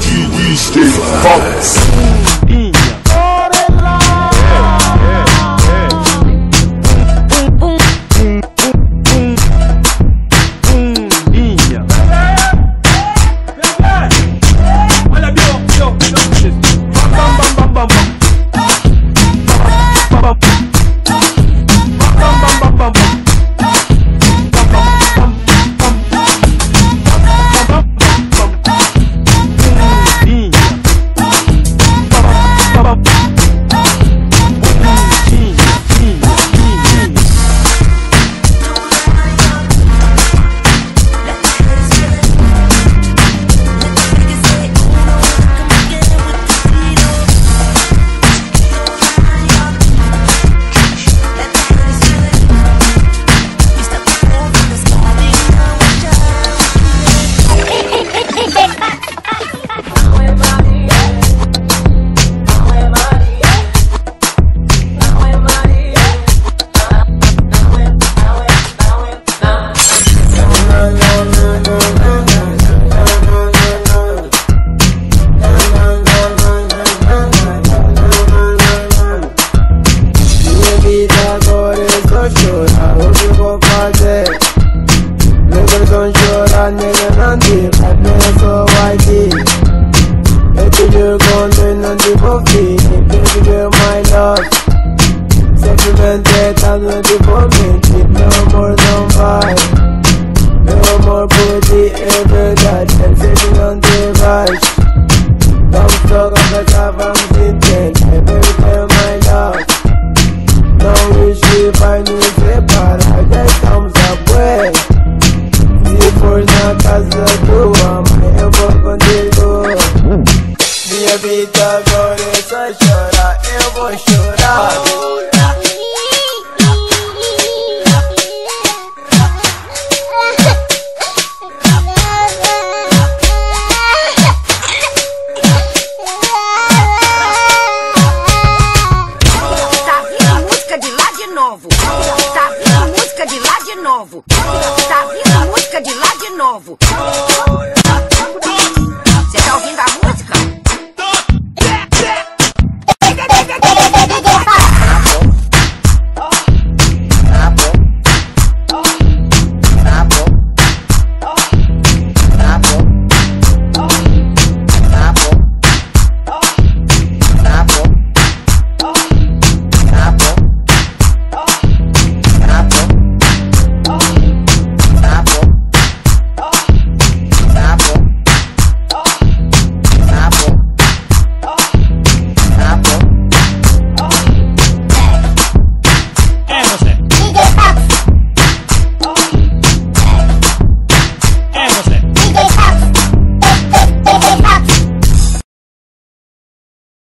DJ Fox. Nigga, não digo, apenas sou white. Eu te juro quando não digo fim. Baby girl, my love. Simplesmente tá no desenvolvimento. Meu amor não vai. Meu amor por ti é verdade. Eu sei que não te vais. Vamos tocar, vamos entender. Baby girl, my love. Não wish que vai nos separar. Já estamos a bué. Se for na casa tua mãe, eu vou contigo. Minha vida agora é só chorar, eu vou chorar.